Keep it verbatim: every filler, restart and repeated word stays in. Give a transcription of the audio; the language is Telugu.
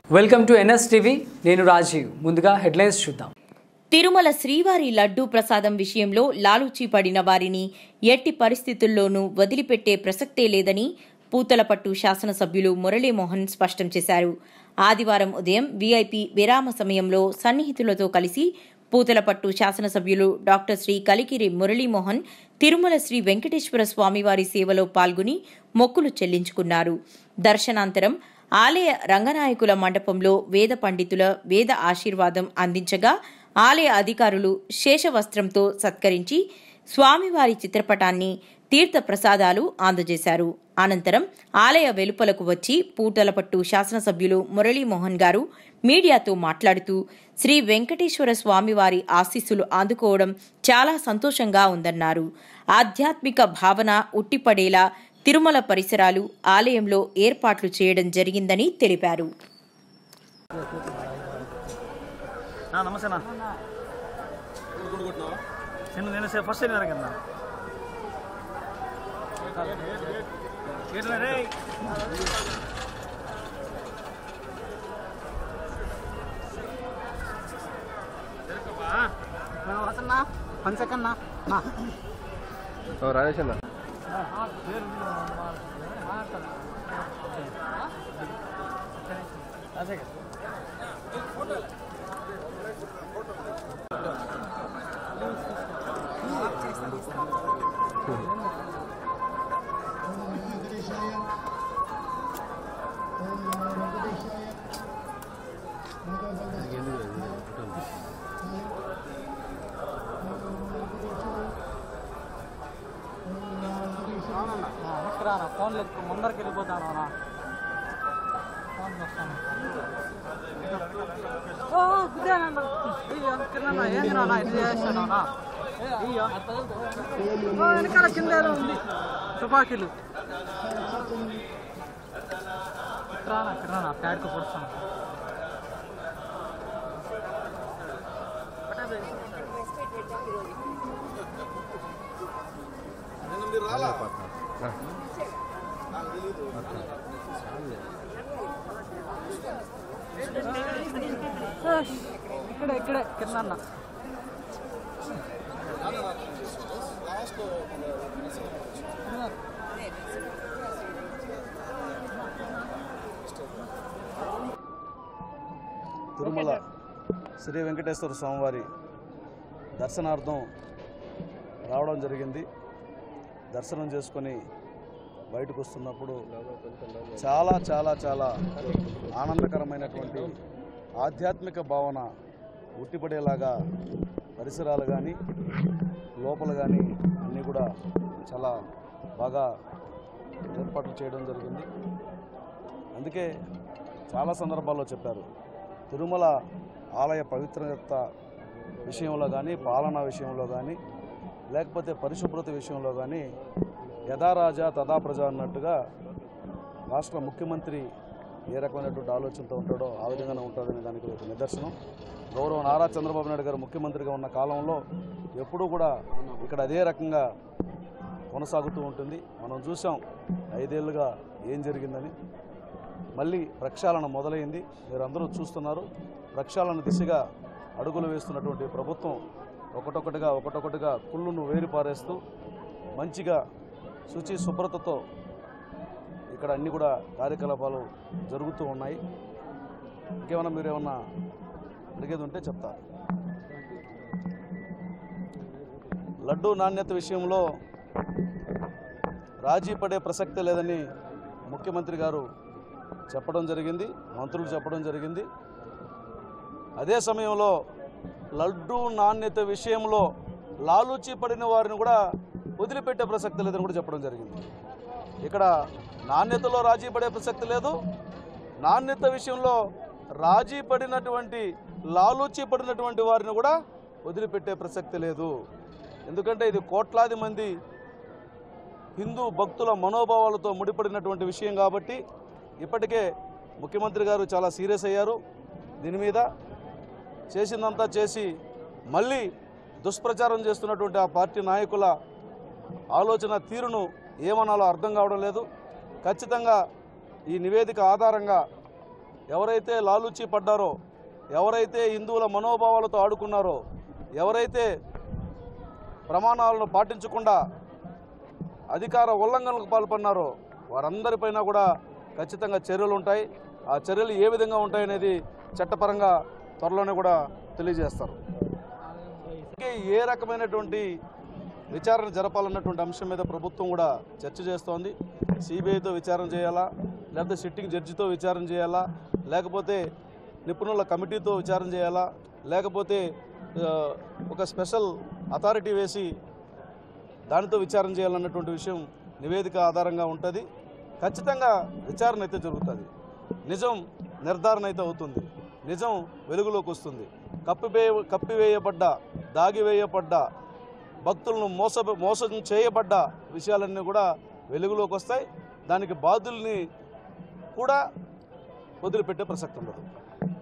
Welcome to NS TV. నేను రాజీవ్. ముందుగా హెడ్లైన్స్ చూద్దాం. తిరుమల శ్రీవారి లడ్డూ ప్రసాదం విషయంలో లాలూచీ పడిన వారిని ఎట్టి పరిస్థితుల్లోనూ వదిలిపెట్టే ప్రసక్తే లేదని పూతలపట్టు శాసనసభ్యులు మురళీమోహన్ స్పష్టం చేశారు. ఆదివారం ఉదయం వీఐపీ విరామ సమయంలో సన్నిహితులతో కలిసి పూతలపట్టు శాసనసభ్యులు డాక్టర్ శ్రీ కలికిరి మురళీమోహన్ తిరుమల శ్రీ వెంకటేశ్వర స్వామివారి సేవలో పాల్గొని మొక్కులు చెల్లించుకున్నారు. దర్శనాంతరం ఆలయ రంగనాయకుల మండపంలో వేద పండితుల వేద ఆశీర్వాదం అందించగా ఆలయ అధికారులు శేషవస్త్రంతో సత్కరించి స్వామివారి చిత్రపటాన్ని తీర్థ ప్రసాదాలు అందజేశారు. అనంతరం ఆలయ వెలుపలకు వచ్చి పూతలపట్టు శాసనసభ్యులు మురళీమోహన్ గారు మీడియాతో మాట్లాడుతూ శ్రీ వెంకటేశ్వర స్వామివారి ఆశీస్సులు అందుకోవడం చాలా సంతోషంగా ఉందన్నారు. ఆధ్యాత్మిక భావన ఉట్టిపడేలా తిరుమల పరిసరాలు ఆలయంలో ఏర్పాట్లు చేయడం జరిగిందని తెలిపారు. రాజేష్ అన్న ఫోన్ లేదు, ముందరికి వెళ్ళిపోతాను. ఏందినా ఇది చేస్తాను వెనకాల కింద ఏదో ఉంది తుపాకీలు. రానా కిరానా ప్యాడ్కు పొడుస్తాను. ఇక్కడే ఇక్కడే కింద తిరుమల శ్రీ వెంకటేశ్వర స్వామివారి దర్శనార్థం రావడం జరిగింది. దర్శనం చేసుకొని బయటకు వస్తున్నప్పుడు చాలా చాలా చాలా ఆనందకరమైనటువంటి ఆధ్యాత్మిక భావన ఉట్టిపడేలాగా పరిసరాలు కానీ లోపల కానీ అన్నీ కూడా చాలా బాగా ఏర్పాట్లు చేయడం జరిగింది. అందుకే చాలా సందర్భాల్లో చెప్పారు, తిరుమల ఆలయ పవిత్రత విషయంలో కానీ పాలనా విషయంలో కానీ లేకపోతే పరిశుభ్రత విషయంలో కానీ యథారాజా తథా ప్రజ అన్నట్టుగా రాష్ట్ర ముఖ్యమంత్రి ఏ రకమైనటువంటి ఆలోచనతో ఉంటాడో ఆ విధంగానే ఉంటాడనే దానికి ఒక నిదర్శనం. గౌరవ నారా చంద్రబాబు నాయుడు గారు ముఖ్యమంత్రిగా ఉన్న కాలంలో ఎప్పుడూ కూడా ఇక్కడ అదే రకంగా కొనసాగుతూ ఉంటుంది. మనం చూసాం ఐదేళ్లుగా ఏం జరిగిందని. మళ్ళీ ప్రక్షాళన మొదలైంది, మీరు అందరూ చూస్తున్నారు. ప్రక్షాళన దిశగా అడుగులు వేస్తున్నటువంటి ప్రభుత్వం ఒకటొకటిగా ఒకటొకటిగా కుళ్ళును వేరు పారేస్తూ మంచిగా శుచి శుభ్రతతో ఇక్కడ అన్నీ కూడా కార్యకలాపాలు జరుగుతూ ఉన్నాయి. ఇంకేమన్నా మీరు ఏమన్నా అడిగేది ఉంటే చెప్తారు. లడ్డూ నాణ్యత విషయంలో రాజీ పడే ప్రసక్తే లేదని ముఖ్యమంత్రి గారు చెప్పడం జరిగింది, మంత్రులు చెప్పడం జరిగింది. అదే సమయంలో లడ్డూ నాణ్యత విషయంలో లాలూచీ పడిన వారిని కూడా వదిలిపెట్టే ప్రసక్తి లేదని కూడా చెప్పడం జరిగింది. ఇక్కడ నాణ్యతలో రాజీ పడే ప్రసక్తి లేదు, నాణ్యత విషయంలో రాజీ పడినటువంటి లాలూచీ పడినటువంటి వారిని కూడా వదిలిపెట్టే ప్రసక్తి లేదు. ఎందుకంటే ఇది కోట్లాది మంది హిందూ భక్తుల మనోభావాలతో ముడిపడినటువంటి విషయం కాబట్టి ఇప్పటికే ముఖ్యమంత్రి గారు చాలా సీరియస్ అయ్యారు. దీని మీద చేసిందంతా చేసి మళ్ళీ దుష్ప్రచారం చేస్తున్నటువంటి ఆ పార్టీ నాయకుల ఆలోచన తీరును ఏమనాలో అర్థం కావడం లేదు. ఖచ్చితంగా ఈ నివేదిక ఆధారంగా ఎవరైతే లాలూచీ పడ్డారో, ఎవరైతే హిందువుల మనోభావాలతో ఆడుకున్నారో, ఎవరైతే ప్రమాణాలను పాటించకుండా అధికార ఉల్లంఘనలకు పాల్పన్నారో వారందరిపైన కూడా ఖచ్చితంగా చర్యలు ఉంటాయి. ఆ చర్యలు ఏ విధంగా ఉంటాయనేది చట్టపరంగా త్వరలోనే కూడా తెలియజేస్తారు. ఏ రకమైనటువంటి విచారణ జరపాలన్నటువంటి అంశం మీద ప్రభుత్వం కూడా చర్చ చేస్తోంది. సిబిఐతో విచారణ చేయాలా, లేకపోతే సిట్టింగ్ జడ్జితో విచారణ చేయాలా, లేకపోతే నిపుణుల కమిటీతో విచారణ చేయాలా, లేకపోతే ఒక స్పెషల్ అథారిటీ వేసి దానితో విచారణ చేయాలన్నటువంటి విషయం నివేదిక ఆధారంగా ఉంటుంది. ఖచ్చితంగా విచారణ అయితే జరుగుతుంది. నిజం నిర్ధారణ అయితే అవుతుంది. నిజం వెలుగులోకి వస్తుంది. కప్పివే కప్పివేయబడ్డ దాగివేయబడ్డ భక్తులను మోస మోసం చేయబడ్డ విషయాలన్నీ కూడా వెలుగులోకి వస్తాయి. దానికి బాధ్యుల్ని కూడా వదిలిపెట్టే ప్రసక్తి ఉండదు.